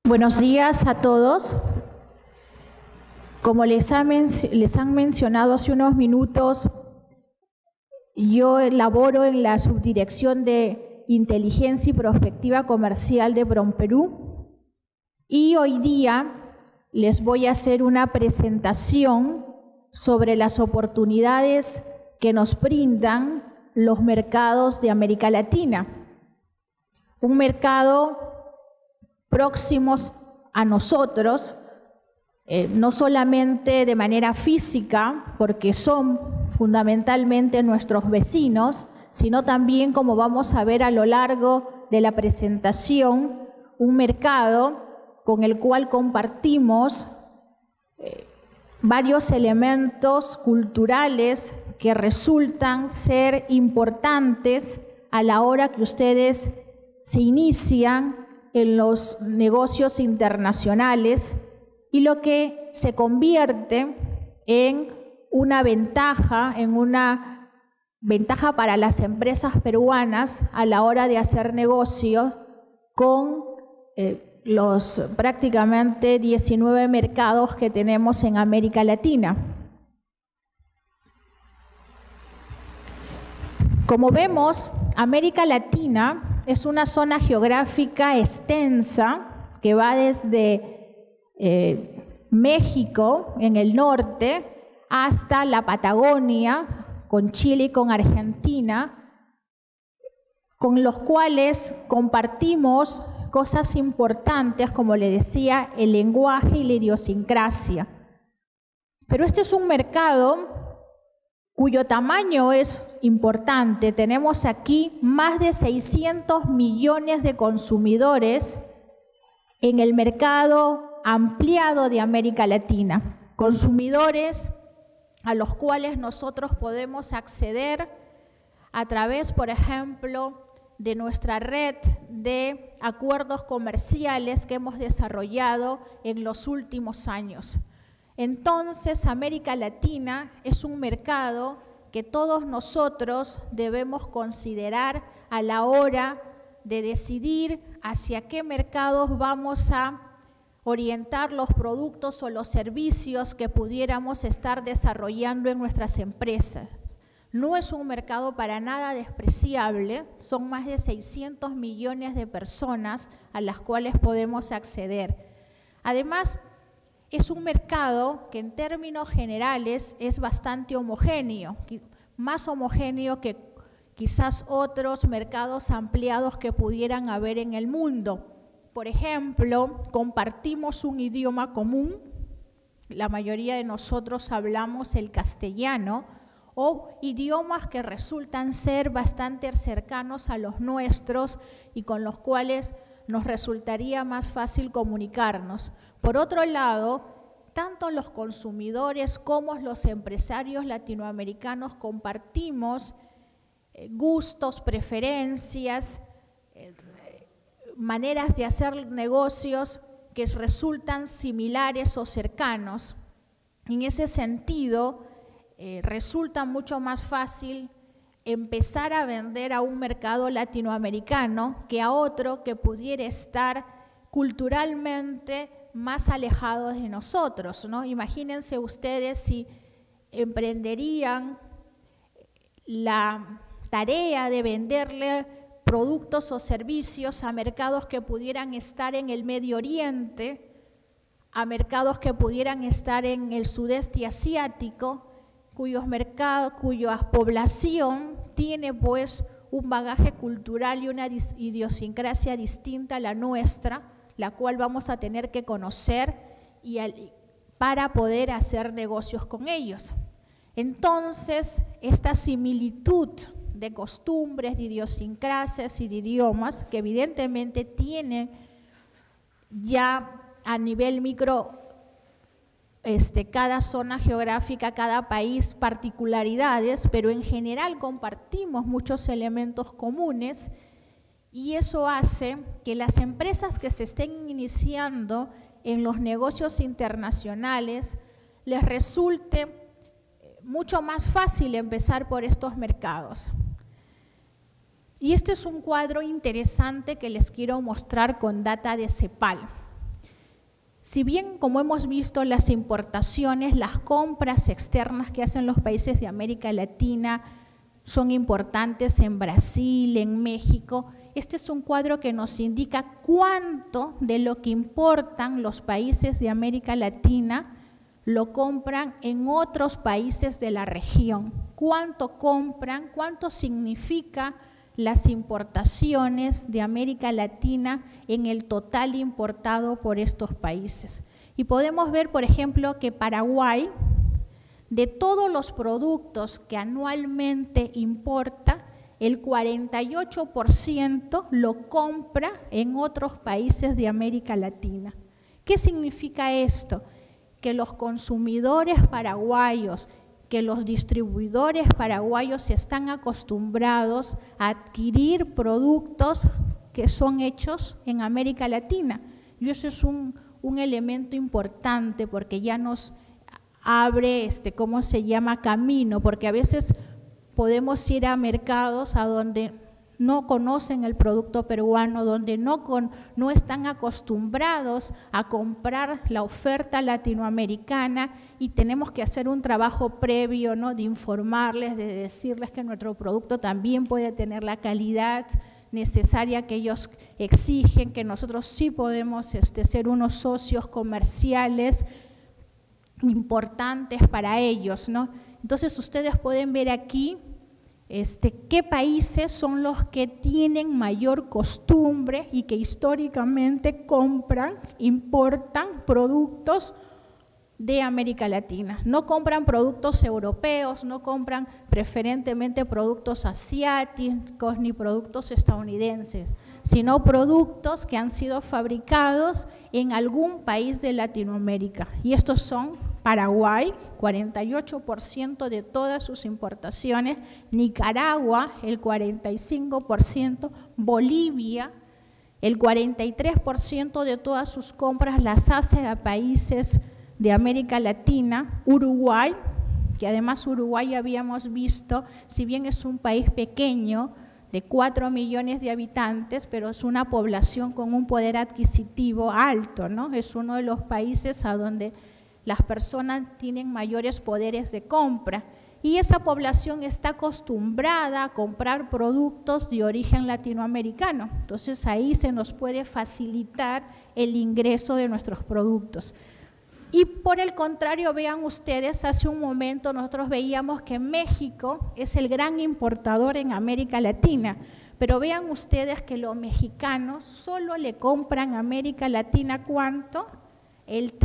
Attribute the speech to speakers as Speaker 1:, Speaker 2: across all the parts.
Speaker 1: Buenos días a todos. Como les han mencionado hace unos minutos, yo laboro en la Subdirección de Inteligencia y Prospectiva Comercial de PROMPERÚ y hoy día les voy a hacer una presentación sobre las oportunidades que nos brindan los mercados de América Latina. Un mercado próximos a nosotros, no solamente de manera física, porque son fundamentalmente nuestros vecinos, sino también, como vamos a ver a lo largo de la presentación, un mercado con el cual compartimos varios elementos culturales que resultan ser importantes a la hora que ustedes se inician en los negocios internacionales y lo que se convierte en una ventaja para las empresas peruanas a la hora de hacer negocios con los prácticamente 19 mercados que tenemos en América Latina. Como vemos, América Latina es una zona geográfica extensa que va desde México en el norte hasta la Patagonia, con Chile y con Argentina, con los cuales compartimos cosas importantes, como le decía, el lenguaje y la idiosincrasia. Pero este es un mercado cuyo tamaño es importante. Tenemos aquí más de 600 millones de consumidores en el mercado ampliado de América Latina. Consumidores a los cuales nosotros podemos acceder a través, por ejemplo, de nuestra red de acuerdos comerciales que hemos desarrollado en los últimos años. Entonces, América Latina es un mercado que todos nosotros debemos considerar a la hora de decidir hacia qué mercados vamos a orientar los productos o los servicios que pudiéramos estar desarrollando en nuestras empresas. No es un mercado para nada despreciable, son más de 600 millones de personas a las cuales podemos acceder. Además, es un mercado que en términos generales es bastante homogéneo, más homogéneo que quizás otros mercados ampliados que pudieran haber en el mundo. Por ejemplo, compartimos un idioma común, la mayoría de nosotros hablamos el castellano, o idiomas que resultan ser bastante cercanos a los nuestros y con los cuales nos resultaría más fácil comunicarnos. Por otro lado, tanto los consumidores como los empresarios latinoamericanos compartimos gustos, preferencias, maneras de hacer negocios que resultan similares o cercanos. En ese sentido, resulta mucho más fácil empezar a vender a un mercado latinoamericano que a otro que pudiera estar culturalmente más alejado de nosotros, ¿no? Imagínense ustedes si emprenderían la tarea de venderle productos o servicios a mercados que pudieran estar en el Medio Oriente, a mercados que pudieran estar en el sudeste asiático, cuya población tiene pues un bagaje cultural y una idiosincrasia distinta a la nuestra, la cual vamos a tener que conocer para poder hacer negocios con ellos. Entonces, esta similitud de costumbres, de idiosincrasias y de idiomas, que evidentemente tienen ya a nivel micro cada zona geográfica, cada país, particularidades, pero en general compartimos muchos elementos comunes y eso hace que las empresas que se estén iniciando en los negocios internacionales les resulte mucho más fácil empezar por estos mercados. Y este es un cuadro interesante que les quiero mostrar con data de CEPAL. Si bien, como hemos visto, las importaciones, las compras externas que hacen los países de América Latina son importantes en Brasil, en México, este es un cuadro que nos indica cuánto de lo que importan los países de América Latina lo compran en otros países de la región. Cuánto compran, cuánto significa las importaciones de América Latina en el total importado por estos países. Y podemos ver, por ejemplo, que Paraguay, de todos los productos que anualmente importa, el 48% lo compra en otros países de América Latina. ¿Qué significa esto? Que los consumidores paraguayos, que los distribuidores paraguayos están acostumbrados a adquirir productos que son hechos en América Latina. Y eso es un elemento importante porque ya nos abre, camino, porque a veces podemos ir a mercados a donde no conocen el producto peruano, donde no están acostumbrados a comprar la oferta latinoamericana y tenemos que hacer un trabajo previo, ¿no?, de informarles, de decirles que nuestro producto también puede tener la calidad necesaria que ellos exigen, que nosotros sí podemos ser unos socios comerciales importantes para ellos, ¿no? Entonces ustedes pueden ver aquí qué países son los que tienen mayor costumbre y que históricamente compran, importan productos de América Latina. No compran productos europeos, no compran preferentemente productos asiáticos ni productos estadounidenses, sino productos que han sido fabricados en algún país de Latinoamérica. Y estos son Paraguay, 48% de todas sus importaciones, Nicaragua, el 45%, Bolivia, el 43% de todas sus compras las hace a países de América Latina, Uruguay, que además Uruguay habíamos visto, si bien es un país pequeño, de 4 millones de habitantes, pero es una población con un poder adquisitivo alto, ¿no? Es uno de los países a donde las personas tienen mayores poderes de compra y esa población está acostumbrada a comprar productos de origen latinoamericano. Entonces ahí se nos puede facilitar el ingreso de nuestros productos. Y por el contrario, vean ustedes, hace un momento nosotros veíamos que México es el gran importador en América Latina, pero vean ustedes que los mexicanos solo le compran a América Latina, ¿cuánto? El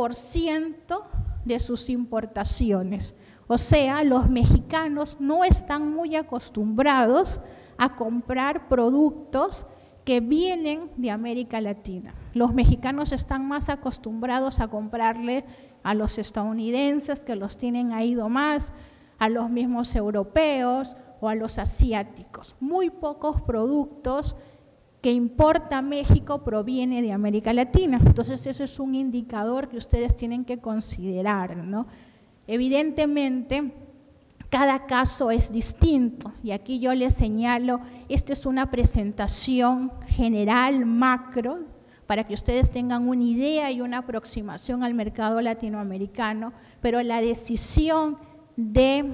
Speaker 1: 3% de sus importaciones. O sea, los mexicanos no están muy acostumbrados a comprar productos que vienen de América Latina. Los mexicanos están más acostumbrados a comprarle a los estadounidenses, que los tienen ahí más, a los mismos europeos o a los asiáticos. Muy pocos productos que importa México proviene de América Latina. Entonces, eso es un indicador que ustedes tienen que considerar, ¿no? Evidentemente, cada caso es distinto y aquí yo les señalo, esta es una presentación general, macro, para que ustedes tengan una idea y una aproximación al mercado latinoamericano, pero la decisión de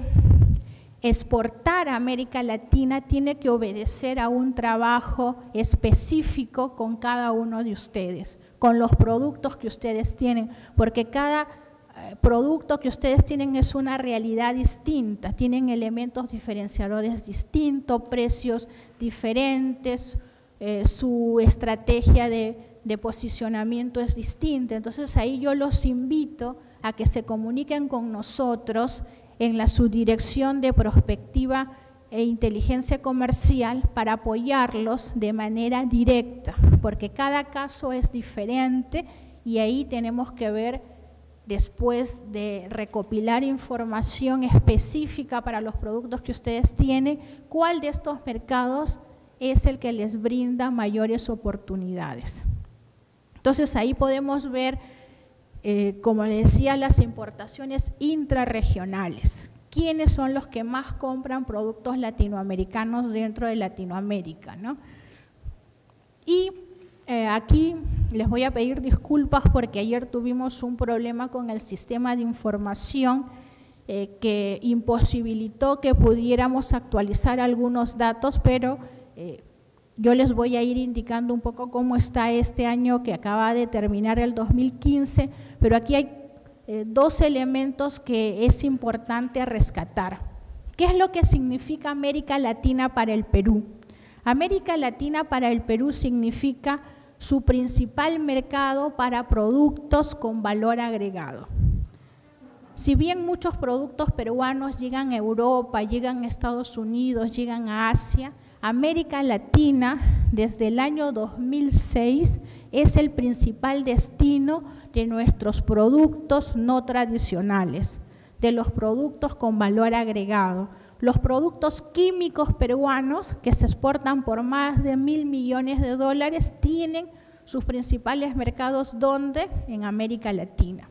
Speaker 1: exportar a América Latina tiene que obedecer a un trabajo específico con cada uno de ustedes, con los productos que ustedes tienen, porque cada producto que ustedes tienen es una realidad distinta, tienen elementos diferenciadores distintos, precios diferentes, su estrategia de posicionamiento es distinta. Entonces ahí yo los invito a que se comuniquen con nosotros en la subdirección de prospectiva e inteligencia comercial para apoyarlos de manera directa, porque cada caso es diferente y ahí tenemos que ver, después de recopilar información específica para los productos que ustedes tienen, cuál de estos mercados es el que les brinda mayores oportunidades. Entonces ahí podemos ver, como les decía, las importaciones intrarregionales. ¿Quiénes son los que más compran productos latinoamericanos dentro de Latinoamérica, ¿no? Y Aquí les voy a pedir disculpas porque ayer tuvimos un problema con el sistema de información que imposibilitó que pudiéramos actualizar algunos datos, pero yo les voy a ir indicando un poco cómo está este año que acaba de terminar el 2015, pero aquí hay dos elementos que es importante rescatar. ¿Qué es lo que significa América Latina para el Perú? América Latina para el Perú significa su principal mercado para productos con valor agregado. Si bien muchos productos peruanos llegan a Europa, llegan a Estados Unidos, llegan a Asia, América Latina desde el año 2006 es el principal destino de nuestros productos no tradicionales, de los productos con valor agregado. Los productos químicos peruanos que se exportan por más de $1.000 millones tienen sus principales mercados, ¿dónde? En América Latina.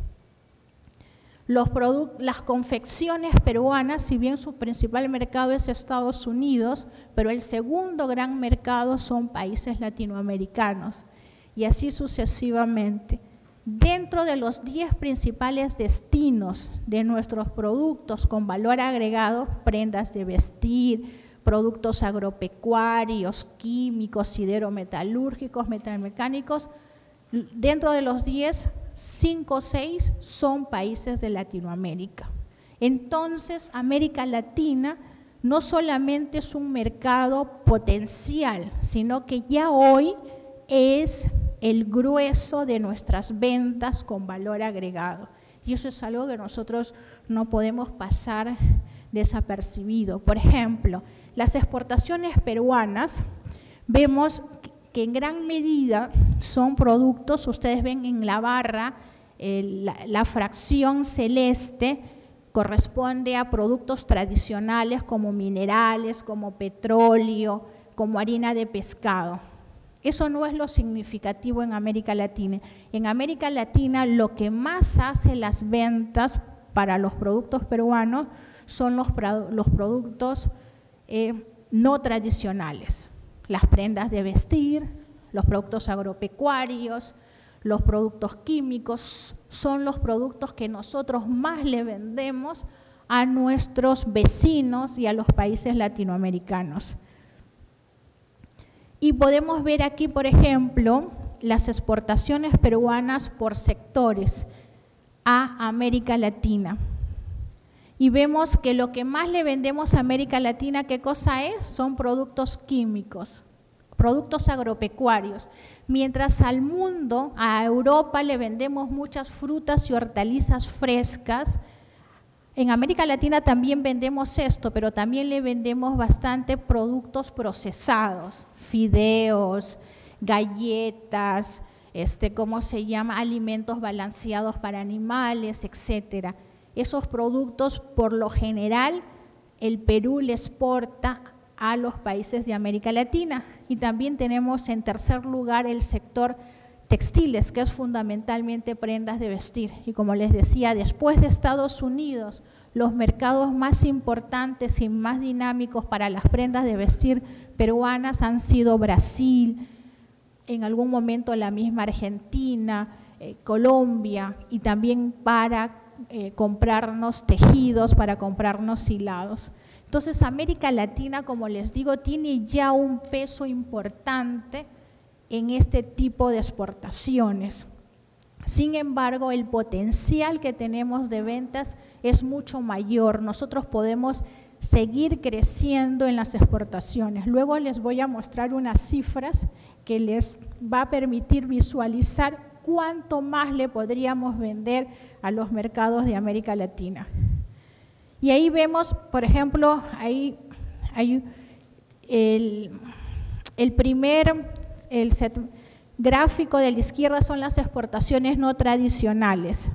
Speaker 1: Las confecciones peruanas, si bien su principal mercado es Estados Unidos, pero el segundo gran mercado son países latinoamericanos, y así sucesivamente. Dentro de los 10 principales destinos de nuestros productos con valor agregado, prendas de vestir, productos agropecuarios, químicos, siderometalúrgicos, metalmecánicos, dentro de los 10, 5 o 6 son países de Latinoamérica. Entonces, América Latina no solamente es un mercado potencial, sino que ya hoy es el grueso de nuestras ventas con valor agregado. Y eso es algo que nosotros no podemos pasar desapercibido. Por ejemplo, las exportaciones peruanas, vemos que en gran medida son productos, ustedes ven en la barra, la fracción celeste corresponde a productos tradicionales como minerales, como petróleo, como harina de pescado. Eso no es lo significativo en América Latina. En América Latina lo que más hace las ventas para los productos peruanos son los productos no tradicionales. Las prendas de vestir, los productos agropecuarios, los productos químicos, son los productos que nosotros más le vendemos a nuestros vecinos y a los países latinoamericanos. Y podemos ver aquí, por ejemplo, las exportaciones peruanas por sectores a América Latina. Y vemos que lo que más le vendemos a América Latina, ¿qué cosa es? Son productos químicos, productos agropecuarios. Mientras al mundo, a Europa le vendemos muchas frutas y hortalizas frescas, en América Latina también vendemos esto, pero también le vendemos bastante productos procesados, fideos, galletas, ¿cómo se llama? Alimentos balanceados para animales, etcétera. Esos productos, por lo general, el Perú le exporta a los países de América Latina. Y también tenemos en tercer lugar el sector textiles, que es fundamentalmente prendas de vestir. Y como les decía, después de Estados Unidos, los mercados más importantes y más dinámicos para las prendas de vestir peruanas han sido Brasil, en algún momento la misma Argentina, Colombia, y también para comprarnos tejidos, para comprarnos hilados. Entonces, América Latina, como les digo, tiene ya un peso importante en este tipo de exportaciones. Sin embargo, el potencial que tenemos de ventas es mucho mayor. Nosotros podemos seguir creciendo en las exportaciones. Luego les voy a mostrar unas cifras que les va a permitir visualizar cuánto más le podríamos vender a los mercados de América Latina. Y ahí vemos, por ejemplo, ahí hay el primer gráfico de la izquierda son las exportaciones no tradicionales.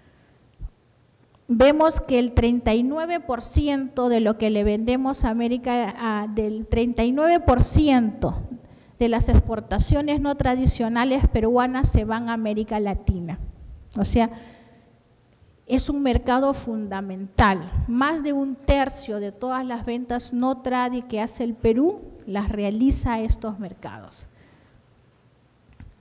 Speaker 1: Vemos que el 39% de lo que le vendemos a América, del 39% de las exportaciones no tradicionales peruanas se van a América Latina. O sea, es un mercado fundamental. Más de un tercio de todas las ventas no tradi que hace el Perú las realiza a estos mercados.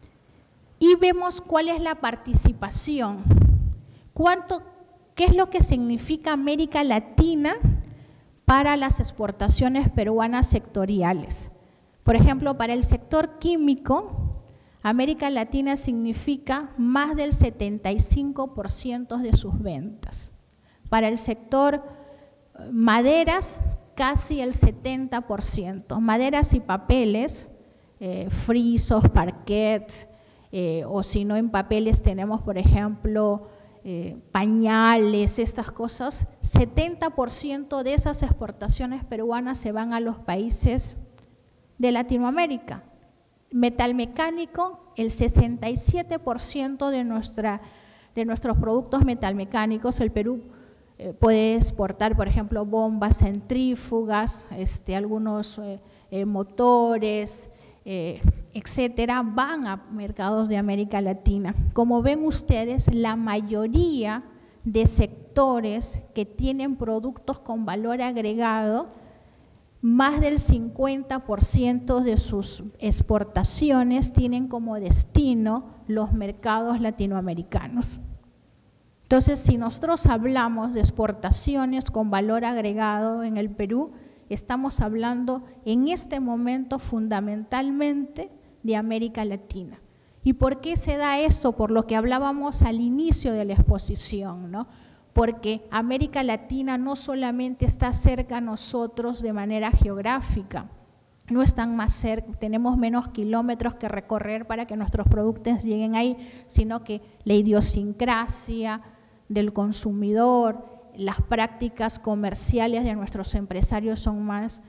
Speaker 1: y vemos cuál es la participación, qué es lo que significa América Latina para las exportaciones peruanas sectoriales. Por ejemplo, para el sector químico, América Latina significa más del 75% de sus ventas. Para el sector maderas, casi el 70%. Maderas y papeles, frisos, parquets, o si no en papeles tenemos, por ejemplo, pañales, estas cosas. 70% de esas exportaciones peruanas se van a los países de Latinoamérica. Metalmecánico, el 67% de nuestros productos metalmecánicos. El Perú puede exportar, por ejemplo, bombas centrífugas, algunos motores, etcétera, van a mercados de América Latina. Como ven ustedes, la mayoría de sectores que tienen productos con valor agregado, más del 50% de sus exportaciones tienen como destino los mercados latinoamericanos. Entonces, si nosotros hablamos de exportaciones con valor agregado en el Perú, estamos hablando en este momento fundamentalmente de América Latina. ¿Y por qué se da eso? Por lo que hablábamos al inicio de la exposición, ¿no? Porque América Latina no solamente está cerca a nosotros de manera geográfica, no están más cerca, tenemos menos kilómetros que recorrer para que nuestros productos lleguen ahí, sino que la idiosincrasia del consumidor, las prácticas comerciales de nuestros empresarios son más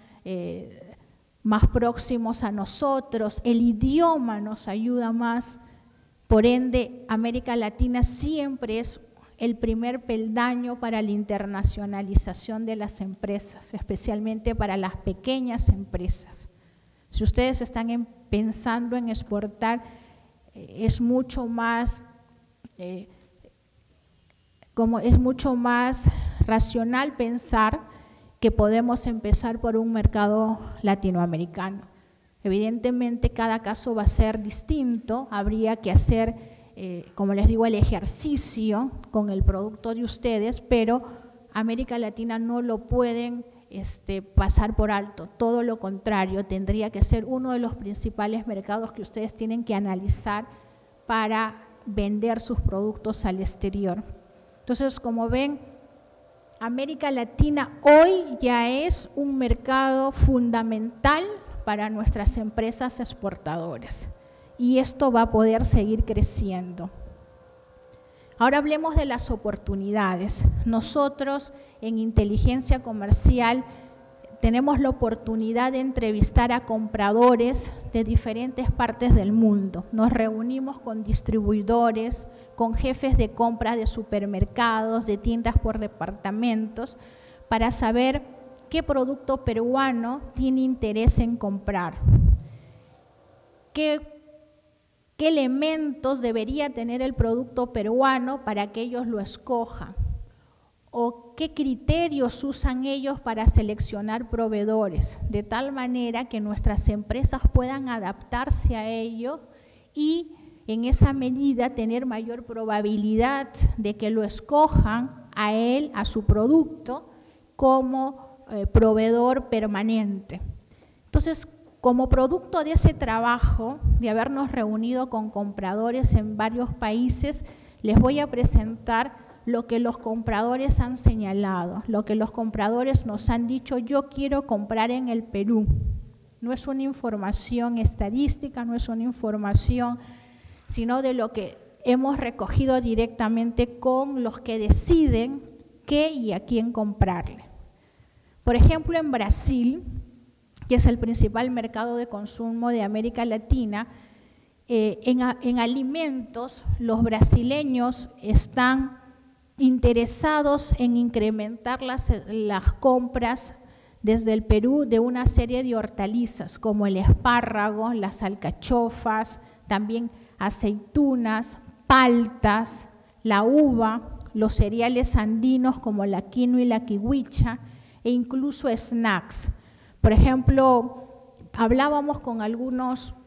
Speaker 1: próximos a nosotros, el idioma nos ayuda más, por ende América Latina siempre es el primer peldaño para la internacionalización de las empresas, especialmente para las pequeñas empresas. Si ustedes están pensando en exportar, es mucho más racional pensar que podemos empezar por un mercado latinoamericano. Evidentemente cada caso va a ser distinto, habría que hacer, como les digo, el ejercicio con el producto de ustedes, pero América Latina no lo pueden pasar por alto, todo lo contrario, tendría que ser uno de los principales mercados que ustedes tienen que analizar para vender sus productos al exterior. Entonces, como ven, América Latina hoy ya es un mercado fundamental para nuestras empresas exportadoras y esto va a poder seguir creciendo. Ahora hablemos de las oportunidades. Nosotros en Inteligencia Comercial tenemos la oportunidad de entrevistar a compradores de diferentes partes del mundo. Nos reunimos con distribuidores, con jefes de compra de supermercados, de tiendas por departamentos, para saber qué producto peruano tiene interés en comprar, qué elementos debería tener el producto peruano para que ellos lo escojan, o qué criterios usan ellos para seleccionar proveedores, de tal manera que nuestras empresas puedan adaptarse a ello y en esa medida tener mayor probabilidad de que lo escojan a él, a su producto, como proveedor permanente. Entonces, como producto de ese trabajo, de habernos reunido con compradores en varios países, les voy a presentar lo que los compradores han señalado, lo que los compradores nos han dicho: yo quiero comprar en el Perú. No es una información estadística, no es una información, sino de lo que hemos recogido directamente con los que deciden qué y a quién comprarle. Por ejemplo, en Brasil, que es el principal mercado de consumo de América Latina, en alimentos los brasileños están interesados en incrementar las compras desde el Perú de una serie de hortalizas como el espárrago, las alcachofas, también aceitunas, paltas, la uva, los cereales andinos como la quinoa y la kiwicha, e incluso snacks. Por ejemplo, hablábamos con algunos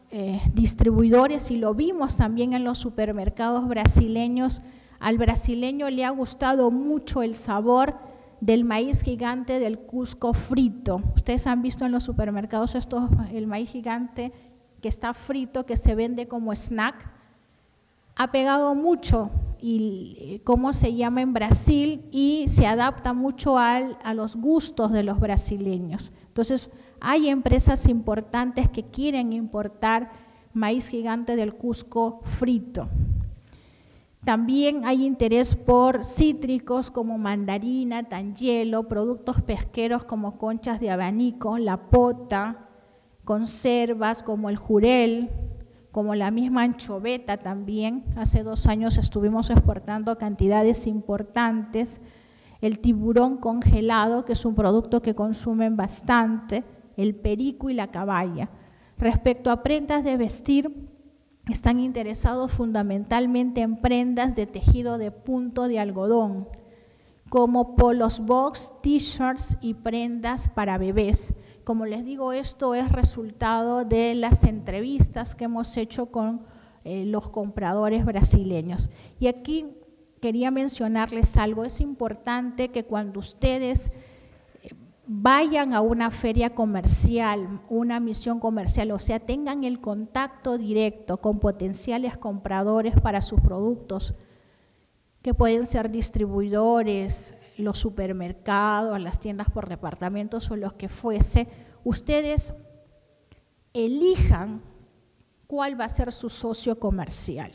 Speaker 1: distribuidores y lo vimos también en los supermercados brasileños. Al brasileño le ha gustado mucho el sabor del maíz gigante del Cusco frito. Ustedes han visto en los supermercados el maíz gigante que está frito, que se vende como snack. Ha pegado mucho y cómo se llama en Brasil y se adapta mucho a los gustos de los brasileños. Entonces, hay empresas importantes que quieren importar maíz gigante del Cusco frito. También hay interés por cítricos como mandarina, tangelo, productos pesqueros como conchas de abanico, la pota, conservas como el jurel, como la misma anchoveta también. Hace 2 años estuvimos exportando cantidades importantes. El tiburón congelado, que es un producto que consumen bastante, el perico y la caballa. Respecto a prendas de vestir, están interesados fundamentalmente en prendas de tejido de punto de algodón, como polos box, t-shirts y prendas para bebés. Como les digo, esto es resultado de las entrevistas que hemos hecho con los compradores brasileños. Y aquí quería mencionarles algo. Es importante que cuando ustedes vayan a una feria comercial, una misión comercial, o sea, tengan el contacto directo con potenciales compradores para sus productos, que pueden ser distribuidores, los supermercados, las tiendas por departamentos o los que fuese, ustedes elijan cuál va a ser su socio comercial.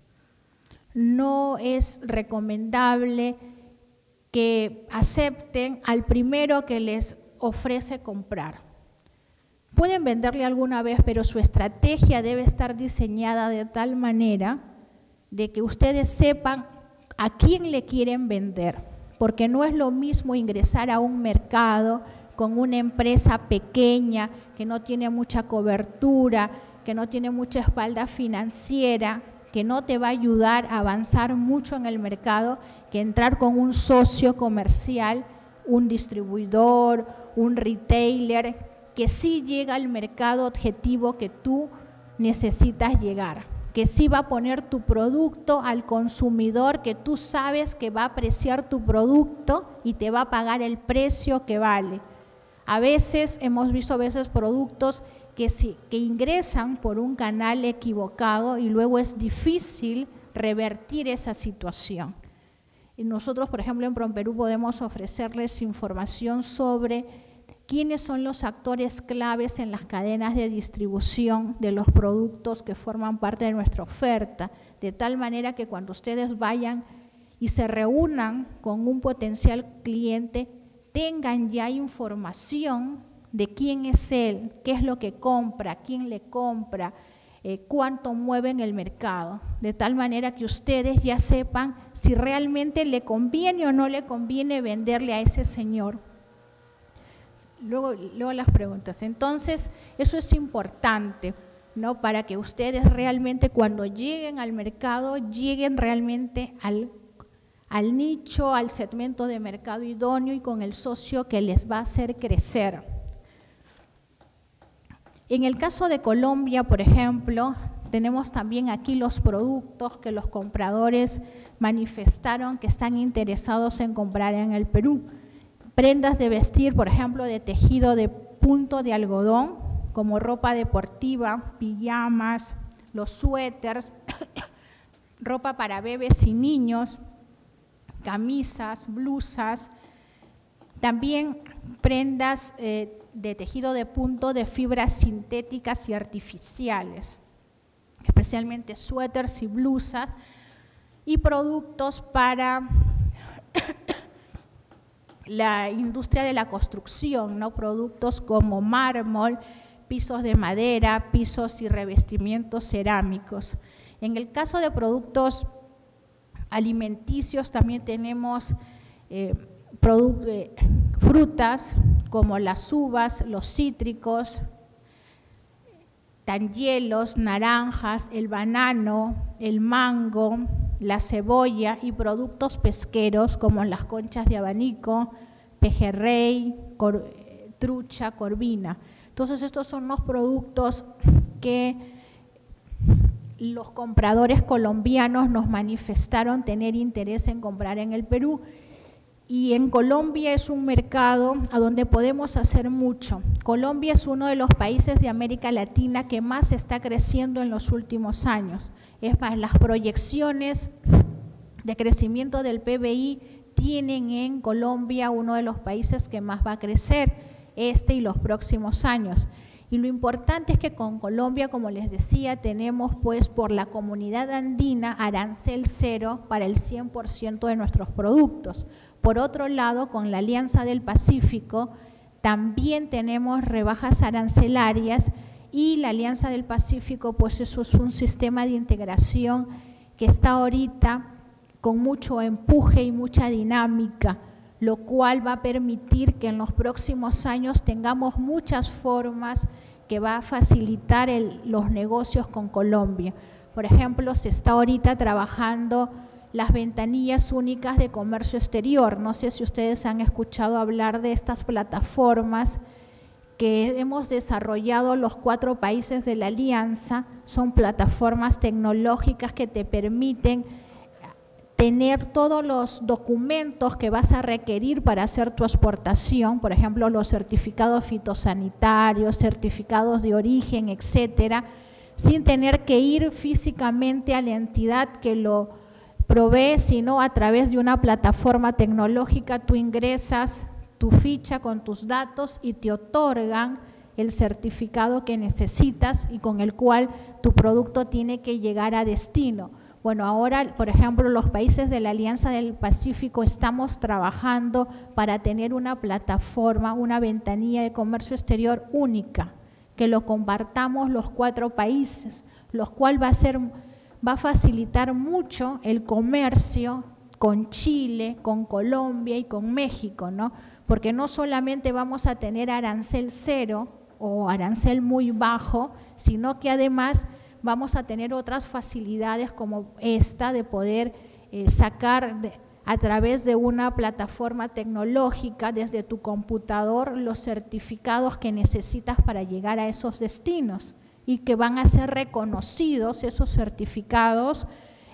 Speaker 1: No es recomendable que acepten al primero que les ofrece comprar. Pueden venderle alguna vez, pero su estrategia debe estar diseñada de tal manera de que ustedes sepan a quién le quieren vender, porque no es lo mismo ingresar a un mercado con una empresa pequeña que no tiene mucha cobertura, que no tiene mucha espalda financiera, que no te va a ayudar a avanzar mucho en el mercado, que entrar con un socio comercial, un distribuidor, un retailer, que sí llega al mercado objetivo que tú necesitas llegar, que sí va a poner tu producto al consumidor, que tú sabes que va a apreciar tu producto y te va a pagar el precio que vale. A veces, hemos visto productos que ingresan por un canal equivocado y luego es difícil revertir esa situación. Y nosotros, por ejemplo, en PROMPERÚ podemos ofrecerles información sobre quiénes son los actores claves en las cadenas de distribución de los productos que forman parte de nuestra oferta, de tal manera que cuando ustedes vayan y se reúnan con un potencial cliente, tengan ya información de quién es él, qué es lo que compra, quién le compra, cuánto mueve en el mercado, de tal manera que ustedes ya sepan si realmente le conviene o no le conviene venderle a ese señor. Luego las preguntas. Entonces, eso es importante, ¿no? Para que ustedes realmente cuando lleguen al mercado, lleguen realmente al nicho, al segmento de mercado idóneo y con el socio que les va a hacer crecer. En el caso de Colombia, por ejemplo, tenemos también aquí los productos que los compradores manifestaron que están interesados en comprar en el Perú. Prendas de vestir, por ejemplo, de tejido de punto de algodón, como ropa deportiva, pijamas, los suéteres, ropa para bebés y niños, camisas, blusas, también prendas de tejido de punto de fibras sintéticas y artificiales, especialmente suéteres y blusas, y productos para la industria de la construcción, ¿no? Productos como mármol, pisos de madera, pisos y revestimientos cerámicos. En el caso de productos alimenticios también tenemos frutas como las uvas, los cítricos, tangielos, naranjas, el banano, el mango, la cebolla y productos pesqueros como las conchas de abanico, pejerrey, trucha, corvina. Entonces estos son los productos que los compradores colombianos nos manifestaron tener interés en comprar en el Perú. Y en Colombia es un mercado a donde podemos hacer mucho. Colombia es uno de los países de América Latina que más está creciendo en los últimos años. Es más, las proyecciones de crecimiento del PBI tienen en Colombia uno de los países que más va a crecer y los próximos años. Y lo importante es que con Colombia, como les decía, tenemos pues por la Comunidad Andina arancel cero para el 100% de nuestros productos. Por otro lado, con la Alianza del Pacífico también tenemos rebajas arancelarias y la Alianza del Pacífico pues eso es un sistema de integración que está ahorita con mucho empuje y mucha dinámica, lo cual va a permitir que en los próximos años tengamos muchas formas que va a facilitar los negocios con Colombia. Por ejemplo, se está ahorita trabajando las ventanillas únicas de comercio exterior. No sé si ustedes han escuchado hablar de estas plataformas que hemos desarrollado los 4 países de la Alianza. Son plataformas tecnológicas que te permiten tener todos los documentos que vas a requerir para hacer tu exportación, por ejemplo, los certificados fitosanitarios, certificados de origen, etcétera, sin tener que ir físicamente a la entidad que lo provee, sino a través de una plataforma tecnológica. Tú ingresas tu ficha con tus datos y te otorgan el certificado que necesitas y con el cual tu producto tiene que llegar a destino. Bueno, ahora, por ejemplo, los países de la Alianza del Pacífico estamos trabajando para tener una plataforma, una ventanilla de comercio exterior única, que lo compartamos los 4 países, lo cual va a facilitar mucho el comercio con Chile, con Colombia y con México, ¿no? Porque no solamente vamos a tener arancel cero o arancel muy bajo, sino que además vamos a tener otras facilidades como esta de poder sacar a través de una plataforma tecnológica desde tu computador los certificados que necesitas para llegar a esos destinos y que van a ser reconocidos esos certificados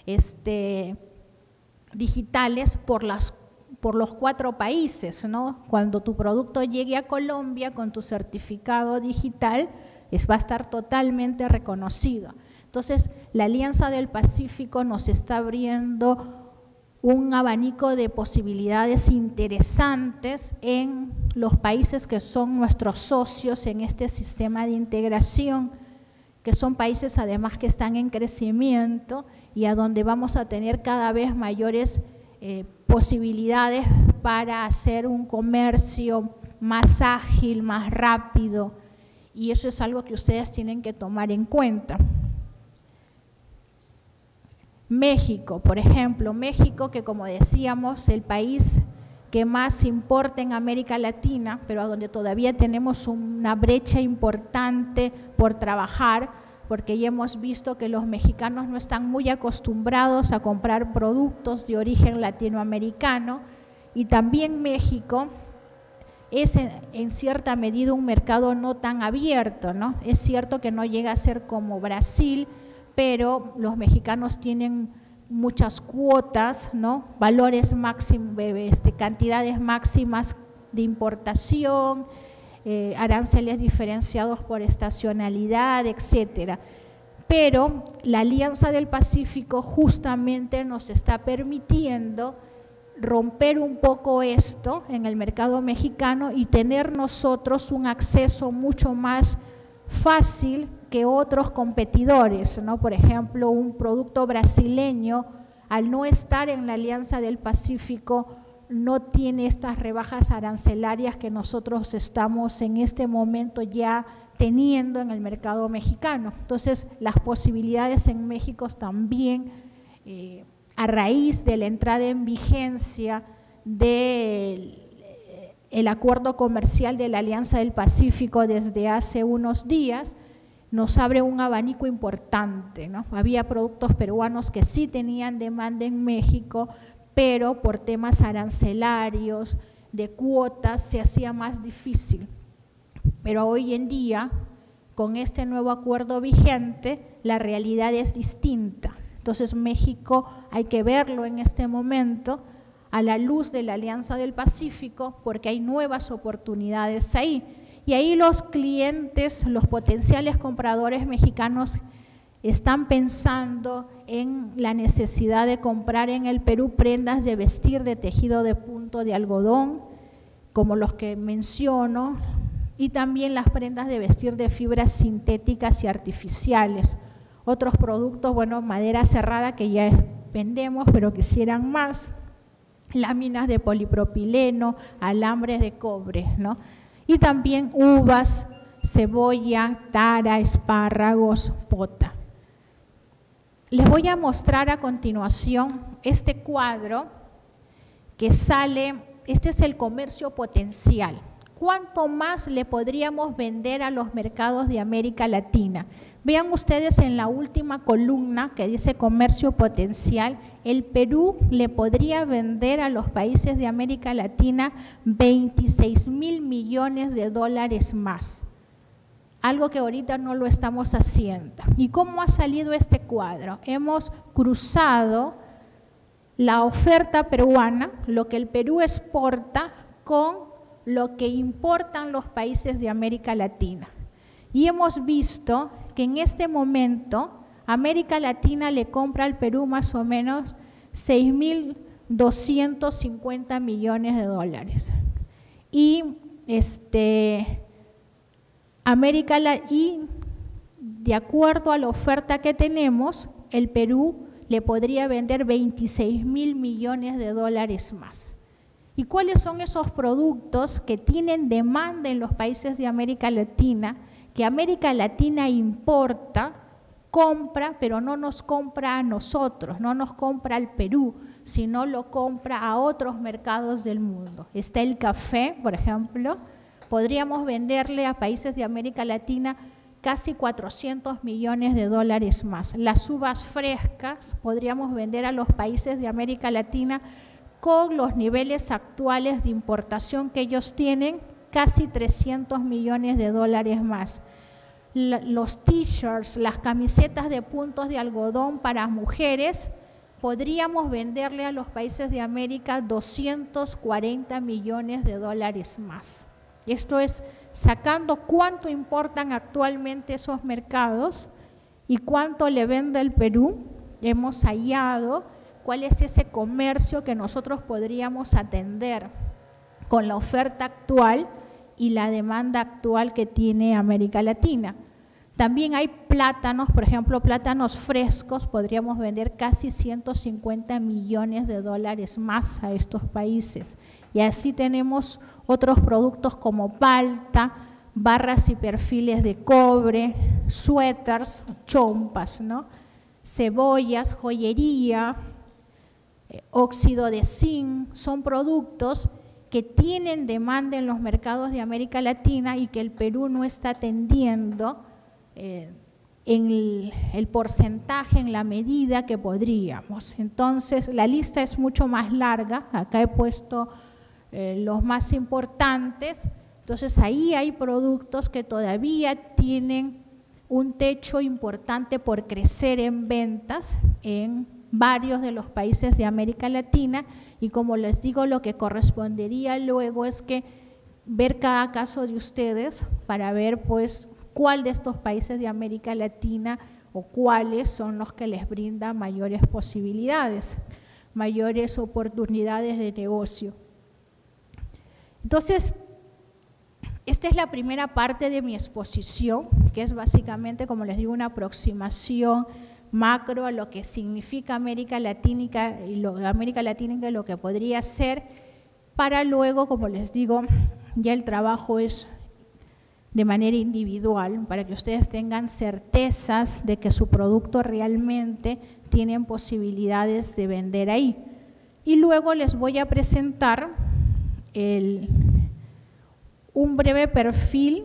Speaker 1: digitales por los 4 países, ¿no? Cuando tu producto llegue a Colombia con tu certificado digital, va a estar totalmente reconocido. Entonces, la Alianza del Pacífico nos está abriendo un abanico de posibilidades interesantes en los países que son nuestros socios en este sistema de integración, que son países además que están en crecimiento y a donde vamos a tener cada vez mayores posibilidades para hacer un comercio más ágil, más rápido, y eso es algo que ustedes tienen que tomar en cuenta. México, por ejemplo, México, que como decíamos, el país que más importa en América Latina, pero a donde todavía tenemos una brecha importante por trabajar, porque ya hemos visto que los mexicanos no están muy acostumbrados a comprar productos de origen latinoamericano, y también México es en cierta medida un mercado no tan abierto, ¿no? Es cierto que no llega a ser como Brasil, pero los mexicanos tienen muchas cuotas, ¿no? Valores máximos, cantidades máximas de importación, aranceles diferenciados por estacionalidad, etcétera. Pero la Alianza del Pacífico justamente nos está permitiendo romper un poco esto en el mercado mexicano y tener nosotros un acceso mucho más fácil que otros competidores, ¿no? Por ejemplo, un producto brasileño, al no estar en la Alianza del Pacífico, no tiene estas rebajas arancelarias que nosotros estamos en este momento ya teniendo en el mercado mexicano. Entonces, las posibilidades en México también, a raíz de la entrada en vigencia del acuerdo comercial de la Alianza del Pacífico desde hace unos días, nos abre un abanico importante, ¿no? Había productos peruanos que sí tenían demanda en México, pero por temas arancelarios, de cuotas, se hacía más difícil. Pero hoy en día con este nuevo acuerdo vigente, la realidad es distinta. Entonces México hay que verlo en este momento a la luz de la Alianza del Pacífico, porque hay nuevas oportunidades ahí. Y ahí los clientes, los potenciales compradores mexicanos están pensando en la necesidad de comprar en el Perú prendas de vestir de tejido de punto de algodón, como los que menciono, y también las prendas de vestir de fibras sintéticas y artificiales. Otros productos, bueno, madera cerrada que ya vendemos, pero quisieran más, láminas de polipropileno, alambres de cobre, ¿no? Y también uvas, cebolla, tara, espárragos, pota. Les voy a mostrar a continuación este cuadro que sale, este es el comercio potencial. ¿Cuánto más le podríamos vender a los mercados de América Latina? Vean ustedes en la última columna que dice comercio potencial, el Perú le podría vender a los países de América Latina 26.000 millones de dólares más. Algo que ahorita no lo estamos haciendo. ¿Y cómo ha salido este cuadro? Hemos cruzado la oferta peruana, lo que el Perú exporta, con lo que importan los países de América Latina. Y hemos visto que en este momento América Latina le compra al Perú más o menos 6.250 millones de dólares. Y y de acuerdo a la oferta que tenemos, el Perú le podría vender 26.000 millones de dólares más. ¿Y cuáles son esos productos que tienen demanda en los países de América Latina, que América Latina importa, compra, pero no nos compra a nosotros, no nos compra al Perú, sino lo compra a otros mercados del mundo? Está el café, por ejemplo. Podríamos venderle a países de América Latina casi 400 millones de dólares más. Las uvas frescas podríamos vender a los países de América Latina con los niveles actuales de importación que ellos tienen, casi 300 millones de dólares más. Los t-shirts, las camisetas de puntos de algodón para mujeres, podríamos venderle a los países de América 240 millones de dólares más. Esto es sacando cuánto importan actualmente esos mercados y cuánto le vende el Perú. Hemos hallado cuál es ese comercio que nosotros podríamos atender con la oferta actual y la demanda actual que tiene América Latina. También hay plátanos, por ejemplo, plátanos frescos, podríamos vender casi 150 millones de dólares más a estos países. Y así tenemos otros productos como palta, barras y perfiles de cobre, suéteres, chompas, ¿no? Cebollas, joyería, óxido de zinc, son productos que tienen demanda en los mercados de América Latina y que el Perú no está atendiendo en el porcentaje, en la medida que podríamos. Entonces, la lista es mucho más larga, acá he puesto los más importantes. Entonces, ahí hay productos que todavía tienen un techo importante por crecer en ventas en varios de los países de América Latina, y como les digo, lo que correspondería luego es que ver cada caso de ustedes para ver pues cuál de estos países de América Latina o cuáles son los que les brindan mayores posibilidades, mayores oportunidades de negocio. Entonces, esta es la primera parte de mi exposición, que es básicamente, como les digo, una aproximación macro a lo que significa América Latina y lo que podría ser, para luego, como les digo, ya el trabajo es de manera individual, para que ustedes tengan certezas de que su producto realmente tienen posibilidades de vender ahí. Y luego les voy a presentar un breve perfil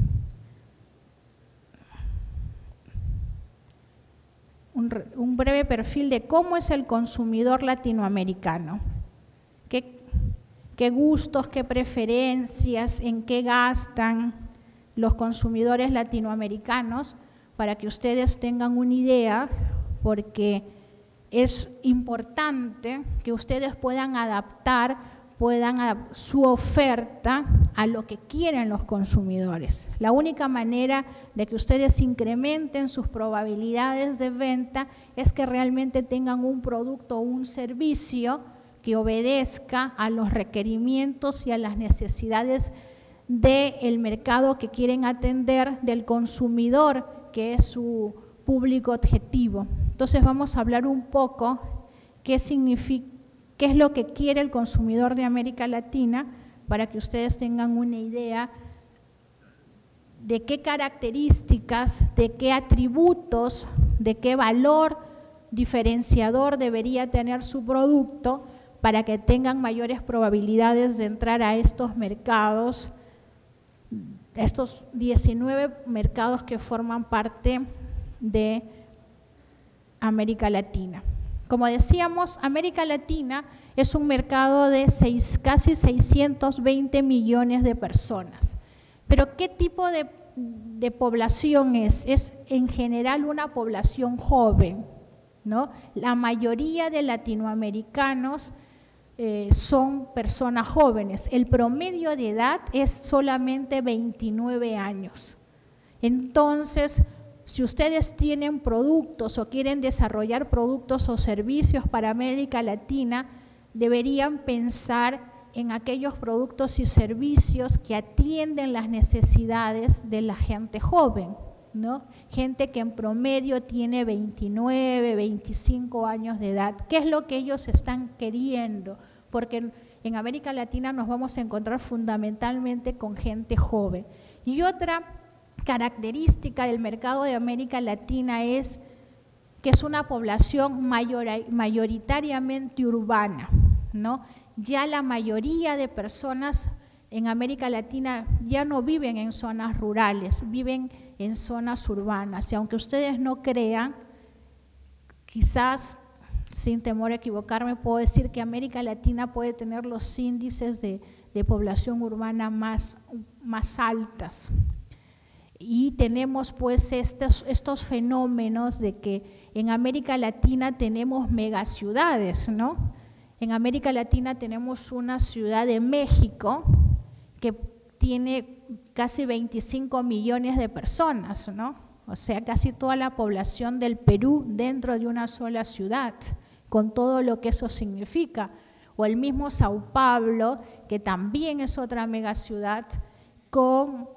Speaker 1: de cómo es el consumidor latinoamericano, qué gustos, qué preferencias, en qué gastan, los consumidores latinoamericanos para que ustedes tengan una idea, porque es importante que ustedes puedan adaptar su oferta a lo que quieren los consumidores. La única manera de que ustedes incrementen sus probabilidades de venta es que realmente tengan un producto o un servicio que obedezca a los requerimientos y a las necesidades del mercado que quieren atender, del consumidor, que es su público objetivo. Entonces vamos a hablar un poco qué es lo que quiere el consumidor de América Latina, para que ustedes tengan una idea de qué características, de qué atributos, de qué valor diferenciador debería tener su producto para que tengan mayores probabilidades de entrar a estos mercados, estos 19 mercados que forman parte de América Latina. Como decíamos, América Latina es un mercado de casi 620 millones de personas. Pero ¿qué tipo de población es? Es en general una población joven, ¿no? La mayoría de latinoamericanos son personas jóvenes. El promedio de edad es solamente 29 años. Entonces, si ustedes tienen productos o quieren desarrollar productos o servicios para América Latina, deberían pensar en aquellos productos y servicios que atienden las necesidades de la gente joven, ¿no? Gente que en promedio tiene 29, 25 años de edad. ¿Qué es lo que ellos están queriendo? Porque en América Latina nos vamos a encontrar fundamentalmente con gente joven. Y otra característica del mercado de América Latina es que es una población mayoritariamente urbana, ¿no? Ya la mayoría de personas en América Latina ya no viven en zonas rurales, viven en zonas urbanas. Y aunque ustedes no crean, quizás, sin temor a equivocarme, puedo decir que América Latina puede tener los índices de población urbana más altas. Y tenemos pues estos fenómenos de que en América Latina tenemos megaciudades, ¿no? En América Latina tenemos una ciudad de México que tiene casi 25 millones de personas, ¿no? O sea, casi toda la población del Perú dentro de una sola ciudad, con todo lo que eso significa. O el mismo Sao Paulo, que también es otra megaciudad con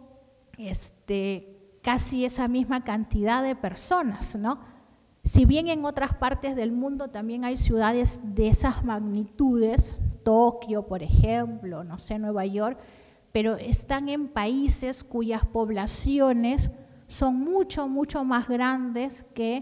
Speaker 1: casi esa misma cantidad de personas, ¿no? Si bien en otras partes del mundo también hay ciudades de esas magnitudes, Tokio, por ejemplo, no sé, Nueva York, pero están en países cuyas poblaciones son mucho más grandes que,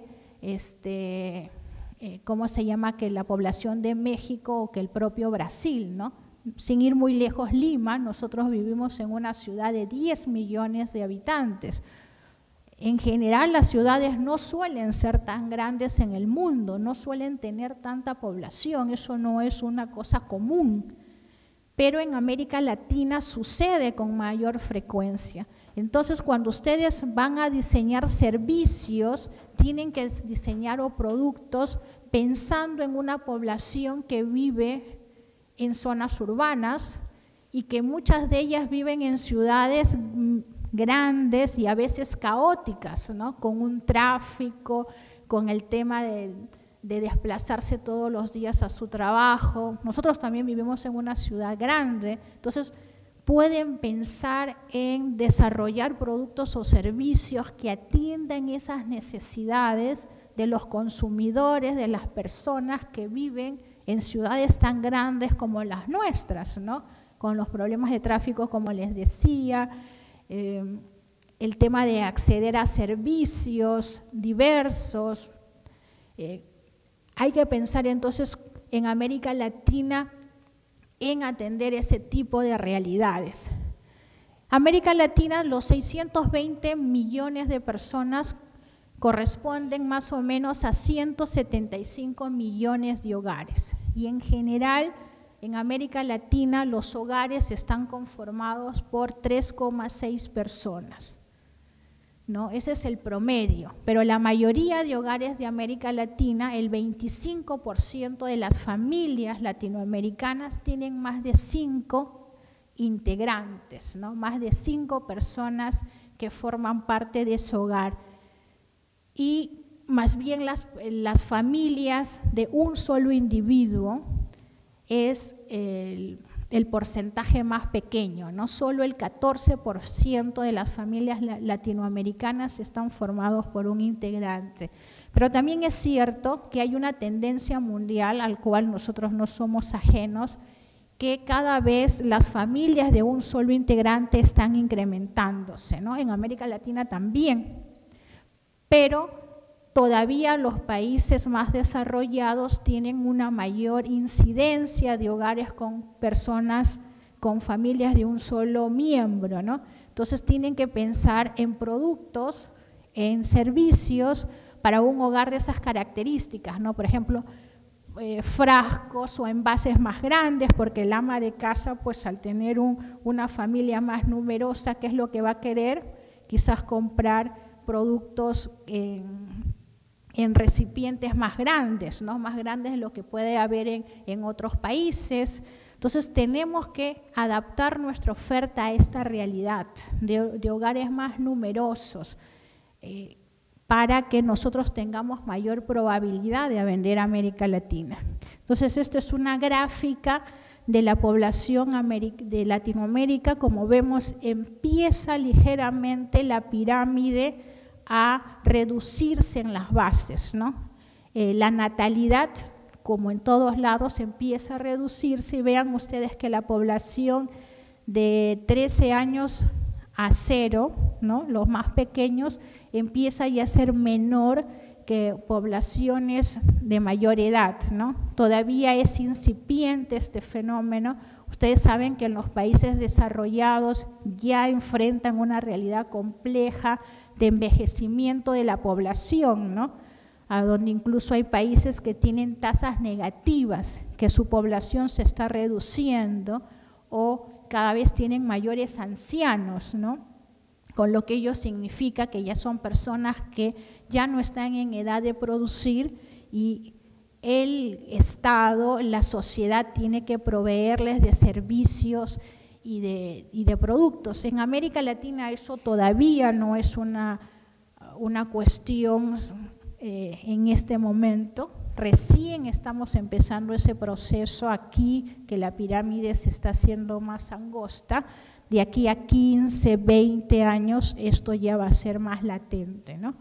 Speaker 1: ¿cómo se llama?, que la población de México o que el propio Brasil, ¿no? Sin ir muy lejos, Lima, nosotros vivimos en una ciudad de 10 millones de habitantes. En general, las ciudades no suelen ser tan grandes en el mundo, no suelen tener tanta población, eso no es una cosa común. Pero en América Latina sucede con mayor frecuencia. Entonces, cuando ustedes van a diseñar servicios, tienen que diseñar productos pensando en una población que vive en zonas urbanas y que muchas de ellas viven en ciudades grandes y a veces caóticas, ¿no? Con un tráfico, con el tema de desplazarse todos los días a su trabajo. Nosotros también vivimos en una ciudad grande, entonces pueden pensar en desarrollar productos o servicios que atiendan esas necesidades de los consumidores, de las personas que viven en ciudades tan grandes como las nuestras, ¿no? Con los problemas de tráfico, como les decía, el tema de acceder a servicios diversos. Hay que pensar entonces en América Latina en atender ese tipo de realidades. América Latina, los 620 millones de personas corresponden más o menos a 175 millones de hogares y en general en América Latina los hogares están conformados por 3,6 personas, ¿no? Ese es el promedio, pero la mayoría de hogares de América Latina, el 25% de las familias latinoamericanas tienen más de 5 integrantes, ¿no? Más de 5 personas que forman parte de ese hogar. Y más bien las familias de un solo individuo es el porcentaje más pequeño, ¿no? Solo el 14% de las familias latinoamericanas están formados por un integrante. Pero también es cierto que hay una tendencia mundial al cual nosotros no somos ajenos, que cada vez las familias de un solo integrante están incrementándose, ¿no? En América Latina también, pero todavía los países más desarrollados tienen una mayor incidencia de hogares con personas, con familias de un solo miembro, ¿no? Entonces tienen que pensar en productos, en servicios para un hogar de esas características, ¿no? Por ejemplo, frascos o envases más grandes, porque el ama de casa, pues al tener una familia más numerosa, ¿qué es lo que va a querer? Quizás comprar productos en recipientes más grandes, ¿no? Más grandes de lo que puede haber en otros países. Entonces tenemos que adaptar nuestra oferta a esta realidad de hogares más numerosos para que nosotros tengamos mayor probabilidad de vender a América Latina. Entonces esta es una gráfica de la población de Latinoamérica. Como vemos, empieza ligeramente la pirámide a reducirse en las bases, ¿no? La natalidad, como en todos lados, empieza a reducirse y vean ustedes que la población de 13 años a 0, ¿no? Los más pequeños, empieza ya a ser menor que poblaciones de mayor edad, ¿no? Todavía es incipiente este fenómeno. Ustedes saben que en los países desarrollados ya enfrentan una realidad compleja de envejecimiento de la población, ¿no? A donde incluso hay países que tienen tasas negativas, que su población se está reduciendo o cada vez tienen mayores ancianos, ¿no? Con lo que ello significa que ya son personas que ya no están en edad de producir y el Estado, la sociedad tiene que proveerles de servicios y de productos. En América Latina eso todavía no es una cuestión en este momento. Recién estamos empezando ese proceso aquí, que la pirámide se está haciendo más angosta. De aquí a 15, 20 años esto ya va a ser más latente, ¿no?